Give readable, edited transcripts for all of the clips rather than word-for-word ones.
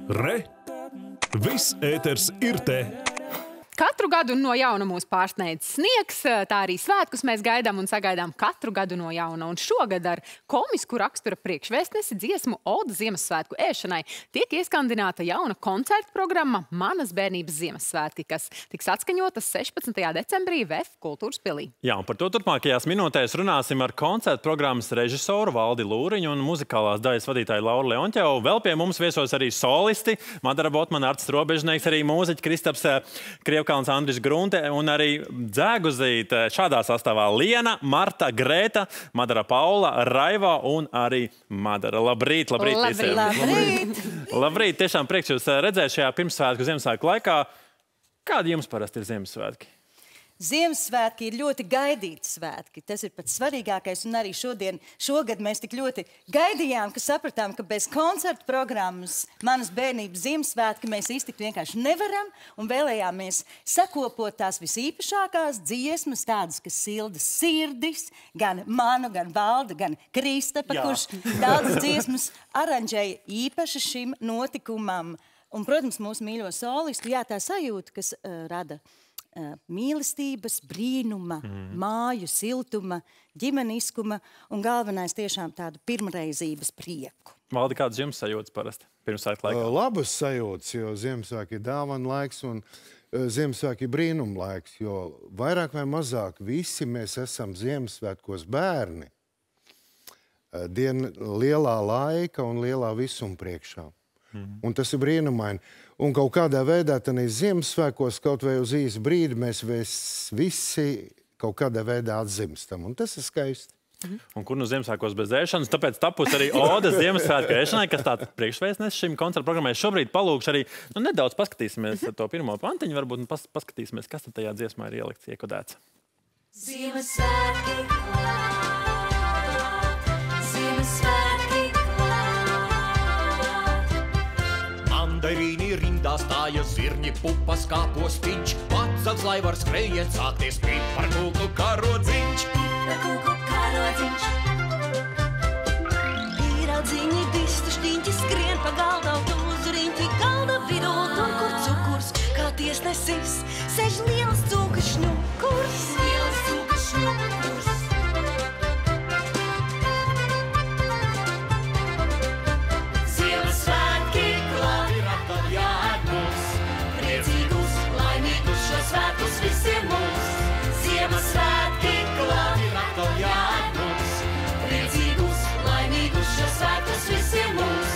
Re! Viss ēters ir te! Katru gadu no jauna mūs pārsniedz sniegs, tā arī svētkus mēs gaidām un sagaidām katru gadu no jauna. Un šogad ar komisku rakstura priekšvēstnesi dziesmu Oda Ziemassvētku ēšanai tiek ieskandināta jauna koncerta programma Manas bērnības Ziemassvētki, kas tiks atskaņotas 16. decembrī VF Kultūras pilī. Jā, un par to turpmākajās minūtēs runāsim ar koncerta programmas režisoru Valdi Lūriņu un muzikālās daļas vadītāju Lauru Leontjevu. Vēl pie mums viesos arī solisti Madara Botmana, Artis Robežnieks, arī mūziķi Kristaps Krievkalns, Andris Grunte un arī dzēguzīte šādā sastāvā Liena, Marta, Grēta, Madara Paula, Raiva un arī Madara. Labrīt, labrīt visiem! Labrīt! Labrīt! Tiešām prieks jūs redzēt šajā pirmsvētku Ziemassvētku laikā. Kādi jums parasti ir Ziemassvētki? Ziemassvētki ir ļoti gaidīti svētki. Tas ir pats svarīgākais. Un arī šogad mēs tik ļoti gaidījām, ka sapratām, ka bez koncertu programmas Manas bērnības Ziemassvētki mēs iztikt vienkārši nevaram. Un vēlējāmies sakopot tās visīpašākās dziesmas, tādas, kas silda sirdis, gan manu, gan Valda, gan Kristapa, kurš daudzas dziesmas aranžēja īpaši šim notikumam. Un, protams, mūsu mīļo solistu, jā, tā sajūta, kas rada mīlestības, brīnuma, māju, siltuma, ģimeniskuma un galvenais tiešām tādu pirmreizības prieku. Valdi, kādas jums sajūtas parasti pirmsvētku laikā? Labas sajūtas, jo Ziemassvētki ir dāvana laiks un Ziemassvētki ir brīnuma laiks, jo vairāk vai mazāk visi mēs esam Ziemassvētkos bērni. Lielā laika un lielā visuma priekšā. Un tas ir brīnumaini. Un kaut kādā veidā tanīs Ziemassvētkos, kaut vai uz īsu brīdi, mēs visi kaut kādā veidā atzimstam. Un tas ir skaisti. Un kur no Ziemassvētkos bez ēšanas? Tāpēc tapus arī Oda Ziemassvētku ēšanai, kas tāds priekšvēstnesis šim koncerta programmai. Šobrīd palūkšu arī, nedaudz paskatīsimies to pirmo pantiņu, varbūt paskatīsimies, kas tad tajā dziesmā ir ielikts, iekodēts. Ziemassvētki klāt, Ziemassvētki klāt. Mandarīni rindā stāja, zirņi pupas kā postiņš, pacels, lai var skrējiet sākties piparkūku karodziņš. Piparkūku karodziņš. Īradziņi, vistu šķiņķi skrien pa galda uz riņķi, galda vidū tur, kur cukurs, kā tiesnesis, sež liels cūka šņukurs. Liels cūka šņukurs. Svētkus visiem mums, Ziemassvētki klāt ir atkal jāiet mums. Priecīgus, laimīgus šos svētkus visiem mums.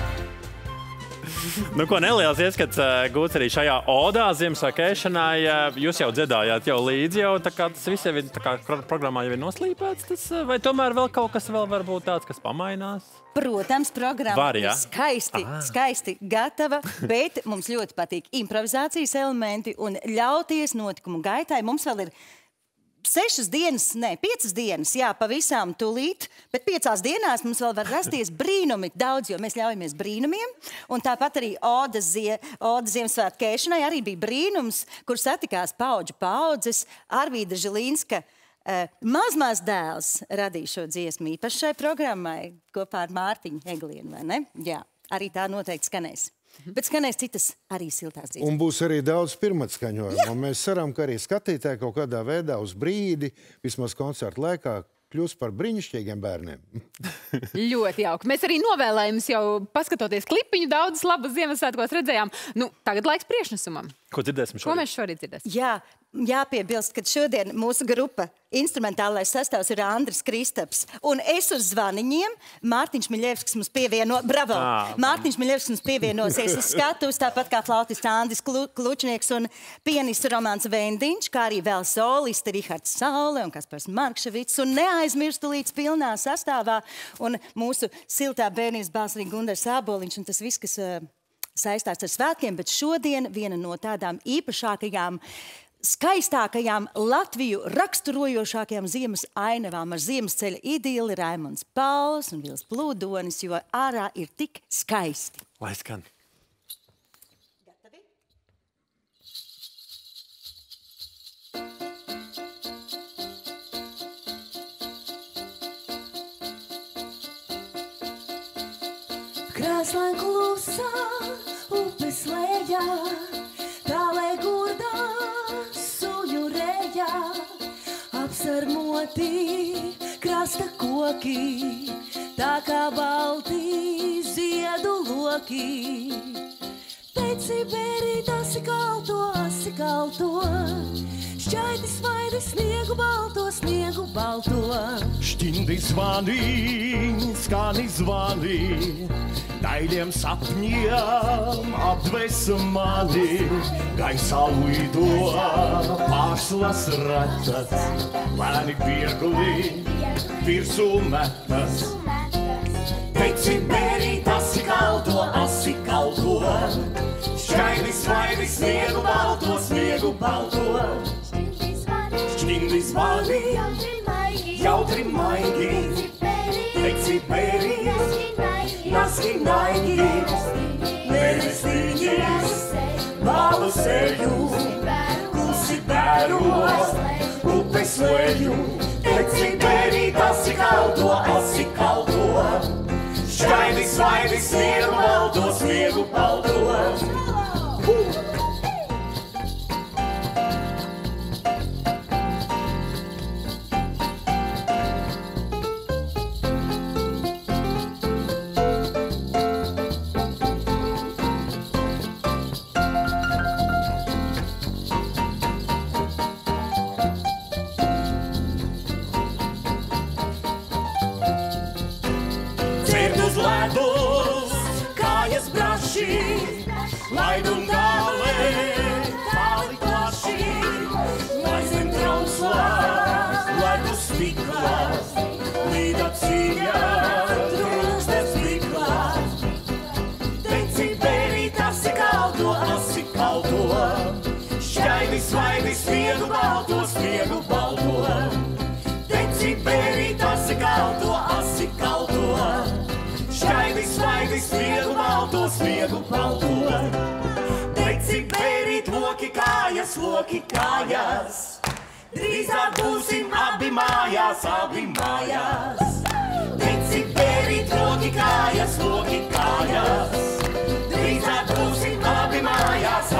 Nu, ko neliels ieskats gūts arī šajā Odā Ziemassvētku ēšanai. Jūs jau dziedājāt jau līdzi, jau tā kā tas viss jau ir, tā kā programmā jau ir noslīpēts, tas, vai tomēr vēl kaut kas vēl var būt tāds, kas pamainās? Protams, programma ir skaisti gatava, bet mums ļoti patīk improvizācijas elementi un ļauties notikumu gaitai. Mums vēl ir 5 dienas, jā, pavisam tūlīt, bet 5 dienās mums vēl var rasties brīnumi daudz, jo mēs ļaujamies brīnumiem. Un tāpat arī Oda Ziemassvētku ēšanai arī bija brīnums, kur satikās paudžu paudzes. Arvīda Žilīnska mazmās dēls radīja šo dziesmu īpaši šai programmai kopā ar Mārtiņu Eglienu, vai ne? Jā, arī tā noteikti skanēs. Bet skanēs citas arī siltās dziesmas. Un būs arī daudz pirmatskaņojumu. Un mēs ceram, ka arī skatītāji kaut kādā veidā uz brīdi, vismaz koncerta laikā, kļūst par brīnišķīgiem bērniem. Ļoti jauki. Mēs arī novēlējumus jau paskatoties klipiņu daudzas labas Ziemassvētkos redzējām. Nu, tagad laiks priekšnesumam. Ko dzirdēsim šodien? Ko mēs šorīt dzirdēsim? Jā, jāpiebilst, ka šodien mūsu grupa instrumentālais sastāvs ir Andris Kristaps. Un es uz zvaniņiem, Mārtiņš Miļevskis mums pievieno, bravo! Mārtiņš Miļevskis mums pievienosies uz skatuves, tāpat kā flautists Andris Klučnieks un pianists Romāns Vendiņš, kā arī vēl solisti Rihards Saule un Kaspars Markševits. Un neaizmirstu līdz pilnā sastāvā un mūsu siltā bērnības balss arī Gundars Āboliņš un tas viss, kas saistās ar svētkiem, bet šodien viena no tādām īpašākajām, skaistākajām Latviju raksturojošākajām ziemas ainavām ar Ziemassceļa idili Raimonds Pauls un Vils Plūdonis, jo ārā ir tik skaisti. Lai skan. Gatavi? Krā Krāslain klusā, upes lejā, tālē gurdā, suņu rejā, apsarmoti krasta koki, tā kā balti ziedu loki. Teici, bērīt, asi kalto, šķaidi smaidi sniegu balto. Šķindi zvani, skani zvani, daļiem sapņiem apdvesa mani. Gaisā lido pārslas ratas, lēni viegli virsū metas. Teici, bērīt, asi kalto, šķaidi smaidi sniegu balto. Šķindi zvani, jautri maigi, teici, bērīt, naski naigi, Mērestiņas, balu seju, klusi bēros, upes leju. Teici, bērīt, asi kalto, šķaidi smaidi sniegu balto. Ledus, kājas braši, laidum gālē, tāli plaši, lai zem trauslās, ledus stiklās, līda cīņā, trūkstes bliklās. Teici, bērīt, asi kalto, šķaidi smaidi sniegu balto. Teici, bērīt, asi kalto, šķaidi smaidi sniegu balto. Teici, bērīt, loki kājas, drīzāk būsim abi mājās. Teici, bērīt, loki kājas, drīzāk būsim abi mājās.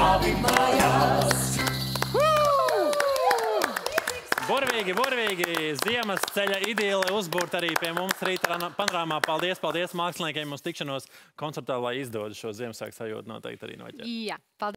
Burvīgi, ziemas ceļa idile uzbūrt arī pie mums rīta panorāmā. Paldies māksliniekiem uz tikšanos koncertā, lai izdodas šo Ziemassvētku sajūtu noteikti arī noķert. Jā, paldies.